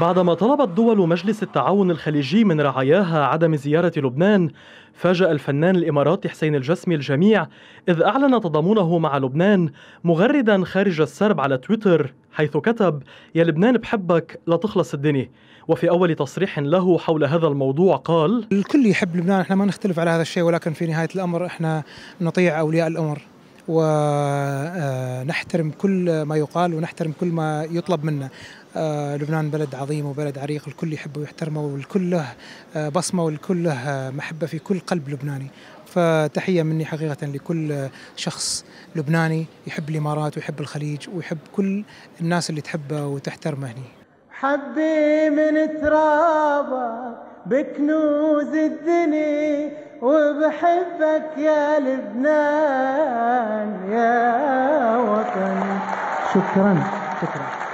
بعدما طلبت دول مجلس التعاون الخليجي من رعاياها عدم زيارة لبنان، فاجأ الفنان الإماراتي حسين الجسمي الجميع إذ أعلن تضامنه مع لبنان، مغردا خارج السرب على تويتر حيث كتب: يا لبنان بحبك لا تخلص الدنيا. وفي أول تصريح له حول هذا الموضوع قال: الكل يحب لبنان، احنا ما نختلف على هذا الشيء، ولكن في نهاية الأمر احنا نطيع أولياء الأمر ونحترم كل ما يقال ونحترم كل ما يطلب منا. لبنان بلد عظيم وبلد عريق، الكل يحبه ويحترمه، والكل له بصمة، والكل له محبة في كل قلب لبناني. فتحية مني حقيقة لكل شخص لبناني يحب الإمارات ويحب الخليج ويحب كل الناس اللي تحبه وتحترمه هني. حبي من ترابك بكنوز الدنيا، وبحبك يا لبنان يا وطن. شكرا.